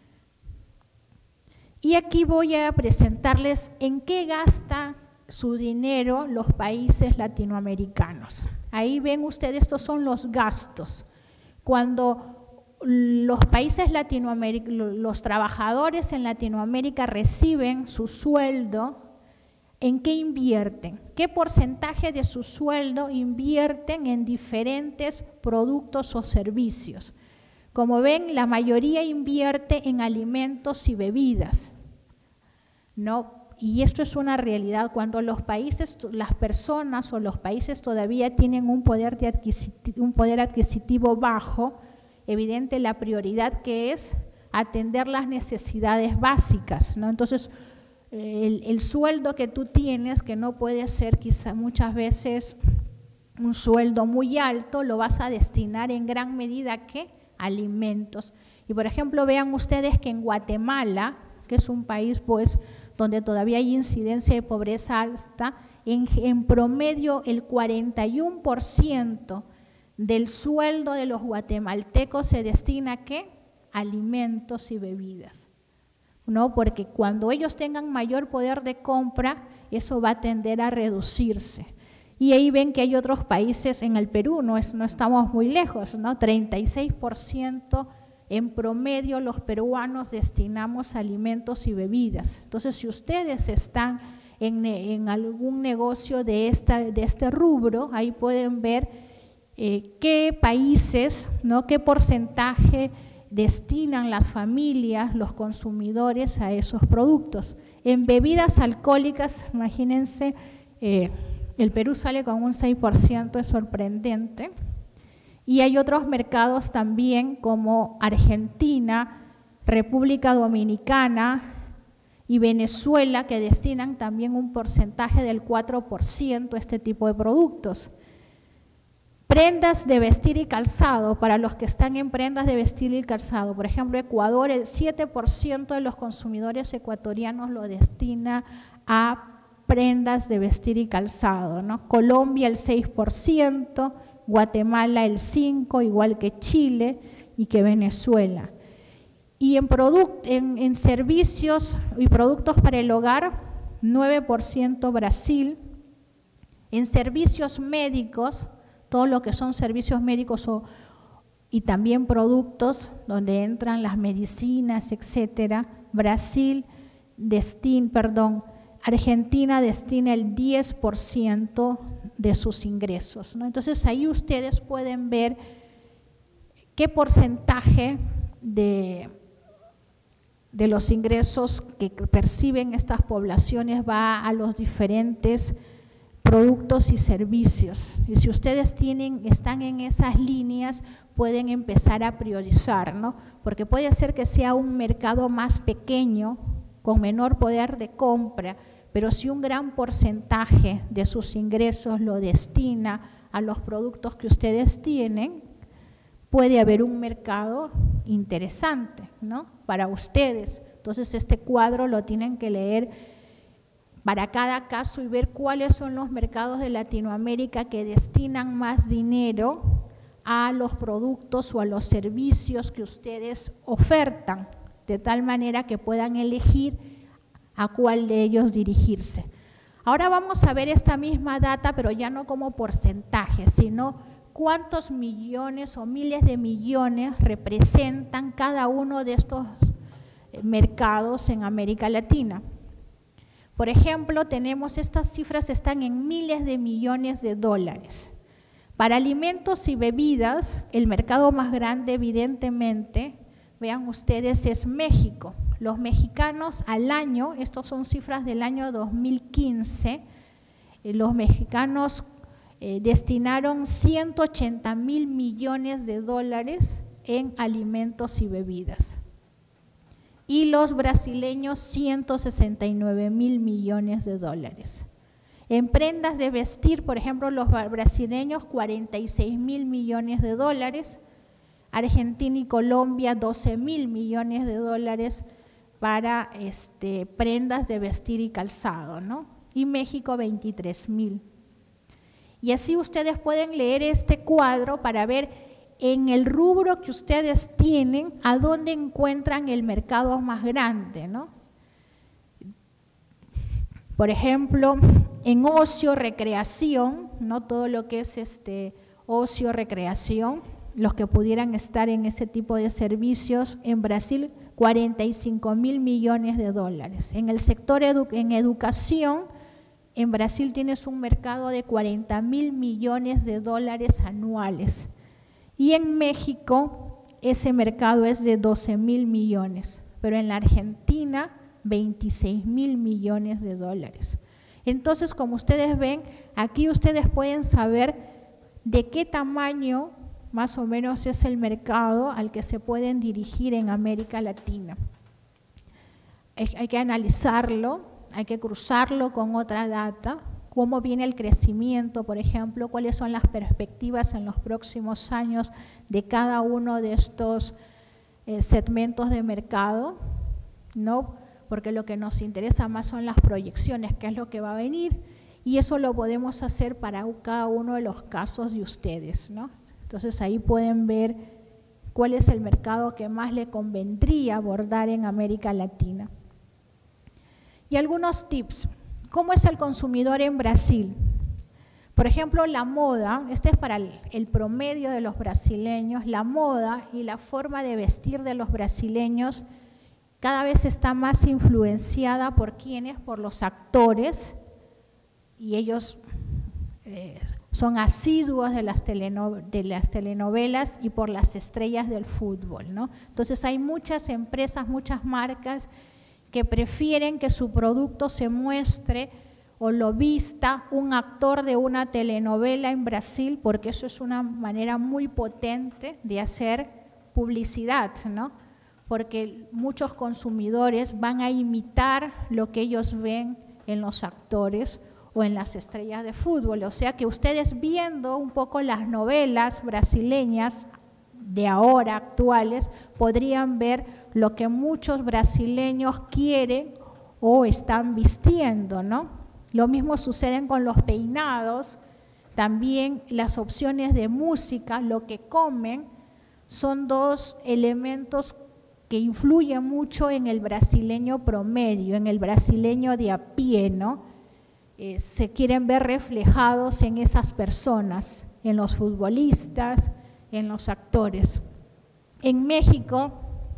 Speaker 1: Y aquí voy a presentarles en qué gasta su dinero los países latinoamericanos. Ahí ven ustedes, estos son los gastos. Cuando los países latinoamericanos, los trabajadores en Latinoamérica reciben su sueldo, ¿en qué invierten? ¿Qué porcentaje de su sueldo invierten en diferentes productos o servicios? Como ven, la mayoría invierte en alimentos y bebidas, ¿no? Y esto es una realidad. Cuando los países, las personas o los países todavía tienen un poder adquisitivo bajo, evidente la prioridad que es atender las necesidades básicas, ¿no? Entonces, el sueldo que tú tienes, que no puede ser quizá muchas veces un sueldo muy alto, lo vas a destinar en gran medida a ¿qué? Alimentos. Y por ejemplo, vean ustedes que en Guatemala, que es un país pues donde todavía hay incidencia de pobreza alta, en promedio el 41% del sueldo de los guatemaltecos se destina ¿a qué? Alimentos y bebidas, ¿no? Porque cuando ellos tengan mayor poder de compra, eso va a tender a reducirse. Y ahí ven que hay otros países, en el Perú no estamos muy lejos, ¿no? 36% en promedio los peruanos destinamos alimentos y bebidas. Entonces, si ustedes están en algún negocio de este rubro, ahí pueden ver qué países, ¿no? Qué porcentaje destinan las familias, los consumidores a esos productos. En bebidas alcohólicas, imagínense, el Perú sale con un 6%, es sorprendente. Y hay otros mercados también como Argentina, República Dominicana y Venezuela, que destinan también un porcentaje del 4% a este tipo de productos. Prendas de vestir y calzado, para los que están en prendas de vestir y calzado. Por ejemplo, Ecuador, el 7% de los consumidores ecuatorianos lo destina a prendas de vestir y calzado, ¿no? Colombia el 6%, Guatemala el 5%, igual que Chile y que Venezuela. Y en servicios y productos para el hogar, 9% Brasil. En servicios médicos, todo lo que son servicios médicos y también productos donde entran las medicinas, etcétera, Argentina destina el 10% de sus ingresos, ¿no? Entonces ahí ustedes pueden ver qué porcentaje de los ingresos que perciben estas poblaciones va a los diferentes productos y servicios. Y si ustedes están en esas líneas, pueden empezar a priorizar, ¿no? Porque puede ser que sea un mercado más pequeño, con menor poder de compra, pero si un gran porcentaje de sus ingresos lo destina a los productos que ustedes tienen, puede haber un mercado interesante, ¿no? Para ustedes. Entonces este cuadro lo tienen que leer para cada caso y ver cuáles son los mercados de Latinoamérica que destinan más dinero a los productos o a los servicios que ustedes ofertan, de tal manera que puedan elegir a cuál de ellos dirigirse. Ahora vamos a ver esta misma data, pero ya no como porcentaje, sino cuántos millones o miles de millones representan cada uno de estos mercados en América Latina. Por ejemplo, tenemos estas cifras, están en miles de millones de dólares. Para alimentos y bebidas, el mercado más grande, evidentemente, vean ustedes, es México. Los mexicanos al año, estas son cifras del año 2015, los mexicanos destinaron 180.000 millones de dólares en alimentos y bebidas. Y los brasileños 169.000 millones de dólares. En prendas de vestir, por ejemplo, los brasileños 46.000 millones de dólares, Argentina y Colombia 12.000 millones de dólares para prendas de vestir y calzado, ¿no? Y México 23.000. Y así ustedes pueden leer este cuadro para ver en el rubro que ustedes tienen, a dónde encuentran el mercado más grande, ¿no? Por ejemplo, en ocio, recreación, ¿no? Todo lo que es ocio, recreación, los que pudieran estar en ese tipo de servicios, en Brasil 45.000 millones de dólares. En el sector en educación, en Brasil tienes un mercado de 40.000 millones de dólares anuales. Y en México ese mercado es de 12.000 millones, pero en la Argentina 26.000 millones de dólares. Entonces, como ustedes ven, aquí ustedes pueden saber de qué tamaño más o menos es el mercado al que se pueden dirigir en América Latina. Hay que analizarlo, hay que cruzarlo con otra data, cómo viene el crecimiento, por ejemplo, cuáles son las perspectivas en los próximos años de cada uno de estos segmentos de mercado, ¿no? Porque lo que nos interesa más son las proyecciones, qué es lo que va a venir, y eso lo podemos hacer para cada uno de los casos de ustedes, ¿no? Entonces ahí pueden ver cuál es el mercado que más le convendría abordar en América Latina. Y algunos tips. ¿Cómo es el consumidor en Brasil? Por ejemplo, la moda, este es para el promedio de los brasileños, la moda y la forma de vestir de los brasileños cada vez está más influenciada por ¿quiénes? Por los actores, y ellos son asiduos de las telenovelas y por las estrellas del fútbol, ¿no? Entonces hay muchas empresas, muchas marcas que prefieren que su producto se muestre o lo vista un actor de una telenovela en Brasil, porque eso es una manera muy potente de hacer publicidad, ¿no? Porque muchos consumidores van a imitar lo que ellos ven en los actores o en las estrellas de fútbol. O sea que ustedes viendo un poco las novelas brasileñas de ahora, actuales, podrían ver lo que muchos brasileños quieren o están vistiendo, ¿no? Lo mismo sucede con los peinados, también las opciones de música, lo que comen, son dos elementos que influyen mucho en el brasileño promedio, en el brasileño de a pie, ¿no? Se quieren ver reflejados en esas personas, en los futbolistas, en los actores. En México,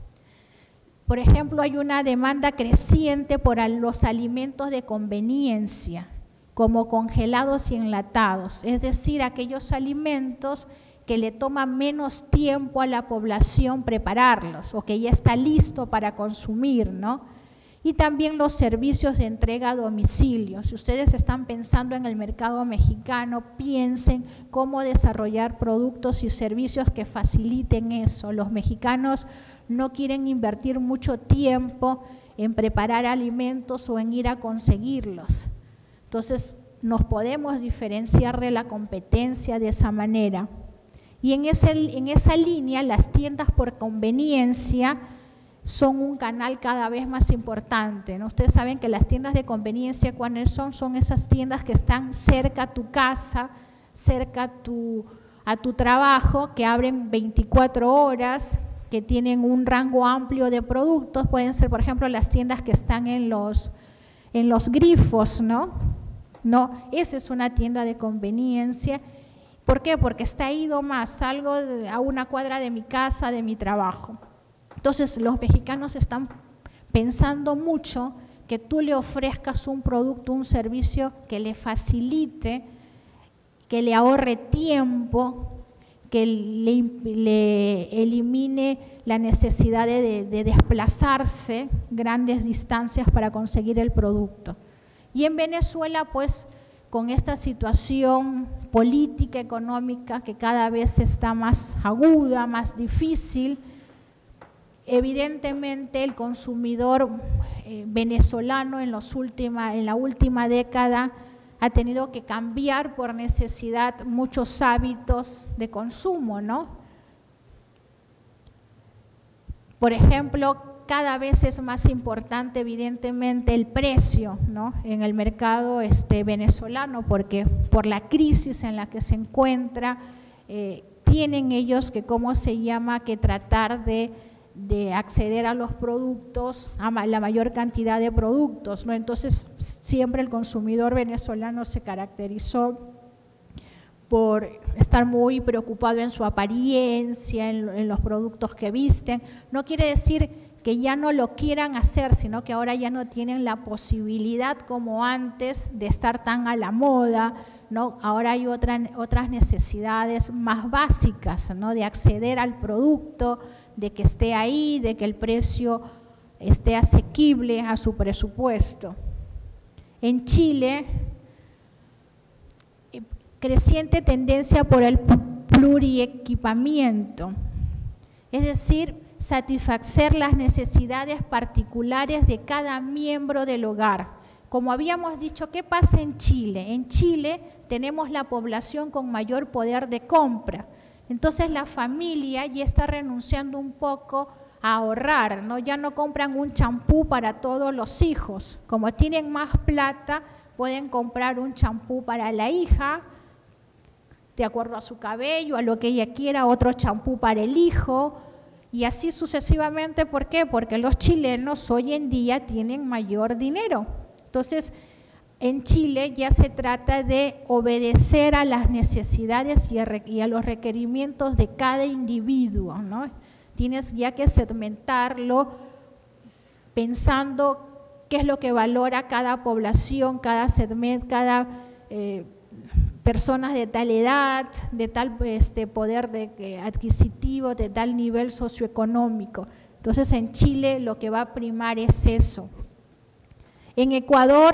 Speaker 1: por ejemplo, hay una demanda creciente por los alimentos de conveniencia, como congelados y enlatados, es decir, aquellos alimentos que le toma menos tiempo a la población prepararlos o que ya está listo para consumir, ¿no? Y también los servicios de entrega a domicilio. Si ustedes están pensando en el mercado mexicano, piensen cómo desarrollar productos y servicios que faciliten eso. Los mexicanos no quieren invertir mucho tiempo en preparar alimentos o en ir a conseguirlos. Entonces, nos podemos diferenciar de la competencia de esa manera. Y en esa línea, las tiendas por conveniencia son un canal cada vez más importante, ¿no? Ustedes saben que las tiendas de conveniencia, ¿cuáles son? Son esas tiendas que están cerca a tu casa, cerca a tu trabajo, que abren 24 horas, que tienen un rango amplio de productos. Pueden ser, por ejemplo, las tiendas que están en los grifos, ¿no? Esa es una tienda de conveniencia. ¿Por qué? Porque está ahí nomás, salgo a una cuadra de mi casa, de mi trabajo. Entonces, los mexicanos están pensando mucho que tú le ofrezcas un producto, un servicio que le facilite, que le ahorre tiempo, que le elimine la necesidad de desplazarse grandes distancias para conseguir el producto. Y en Venezuela, pues, con esta situación política, económica, que cada vez está más aguda, más difícil, evidentemente el consumidor venezolano en la última década ha tenido que cambiar por necesidad muchos hábitos de consumo, ¿no? Por ejemplo, cada vez es más importante evidentemente el precio, ¿no? En el mercado venezolano, porque por la crisis en la que se encuentra, tienen ellos que, que tratar de acceder a los productos, a la mayor cantidad de productos, ¿no? Entonces, siempre el consumidor venezolano se caracterizó por estar muy preocupado en su apariencia, en los productos que visten. No quiere decir que ya no lo quieran hacer, sino que ahora ya no tienen la posibilidad como antes de estar tan a la moda, ¿no? Ahora hay otras necesidades más básicas, ¿no? De acceder al producto, de que esté ahí, de que el precio esté asequible a su presupuesto. En Chile, creciente tendencia por el pluriequipamiento, es decir, satisfacer las necesidades particulares de cada miembro del hogar. Como habíamos dicho, ¿qué pasa en Chile? En Chile tenemos la población con mayor poder de compra. Entonces la familia ya está renunciando un poco a ahorrar, ¿no? Ya no compran un champú para todos los hijos. Como tienen más plata, pueden comprar un champú para la hija, de acuerdo a su cabello, a lo que ella quiera, otro champú para el hijo, y así sucesivamente. ¿Por qué? Porque los chilenos hoy en día tienen mayor dinero. Entonces, en Chile ya se trata de obedecer a las necesidades y a los requerimientos de cada individuo, ¿no? Tienes ya que segmentarlo pensando qué es lo que valora cada población, cada segmento, cada personas de tal edad, de tal poder adquisitivo, de tal nivel socioeconómico. Entonces, en Chile lo que va a primar es eso. En Ecuador,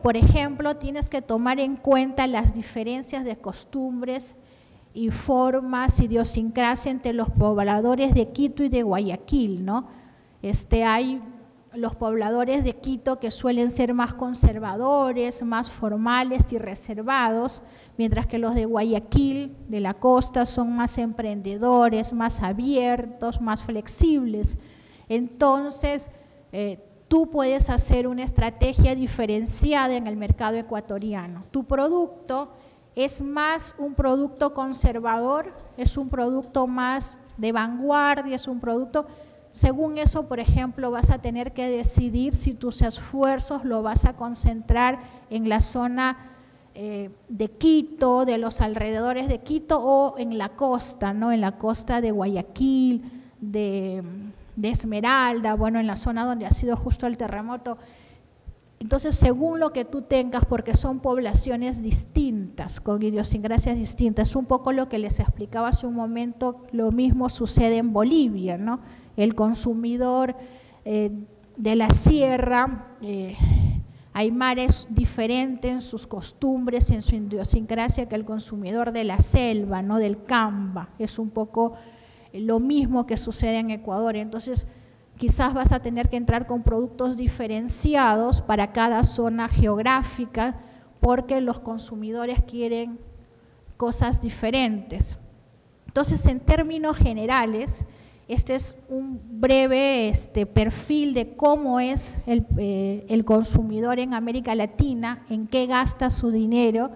Speaker 1: por ejemplo, tienes que tomar en cuenta las diferencias de costumbres y formas, idiosincrasia entre los pobladores de Quito y de Guayaquil, ¿no? Hay los pobladores de Quito que suelen ser más conservadores, más formales y reservados, mientras que los de Guayaquil, de la costa, son más emprendedores, más abiertos, más flexibles. Entonces, tú puedes hacer una estrategia diferenciada en el mercado ecuatoriano. Tu producto es más un producto conservador, es un producto más de vanguardia, es un producto… Según eso, por ejemplo, vas a tener que decidir si tus esfuerzos lo vas a concentrar en la zona de Quito, de los alrededores de Quito o en la costa, ¿no? En la costa de Guayaquil, de Esmeralda, bueno, en la zona donde ha sido justo el terremoto. Entonces, según lo que tú tengas, porque son poblaciones distintas, con idiosincrasias distintas, es un poco lo que les explicaba hace un momento, lo mismo sucede en Bolivia, ¿no? El consumidor de la sierra, aymara es diferente en sus costumbres, en su idiosincrasia que el consumidor de la selva, ¿no? Del Camba, es un poco lo mismo que sucede en Ecuador. Entonces, quizás vas a tener que entrar con productos diferenciados para cada zona geográfica porque los consumidores quieren cosas diferentes. Entonces, en términos generales, este es un breve perfil de cómo es el consumidor en América Latina, en qué gasta su dinero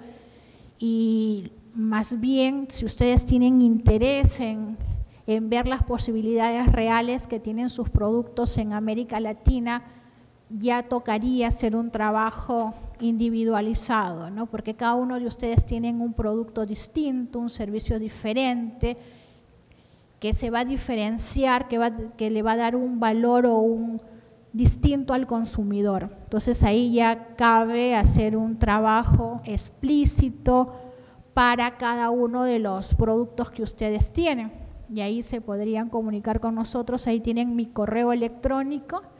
Speaker 1: y más bien si ustedes tienen interés en ver las posibilidades reales que tienen sus productos en América Latina, ya tocaría hacer un trabajo individualizado, ¿no? Porque cada uno de ustedes tienen un producto distinto, un servicio diferente, que se va a diferenciar, que le va a dar un valor o un distinto al consumidor. Entonces ahí ya cabe hacer un trabajo explícito para cada uno de los productos que ustedes tienen. Y ahí se podrían comunicar con nosotros, ahí tienen mi correo electrónico